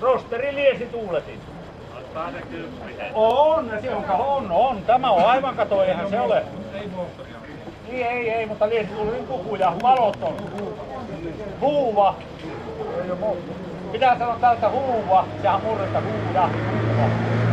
Rosteri liesituuletin. On, se on. Tämä on aivan kato, eihän se ole. Ei, mutta liesituuletin pukuja. Valot on. Huuva. Pitää sanoa tältä huuva. Sehän murretta huuda.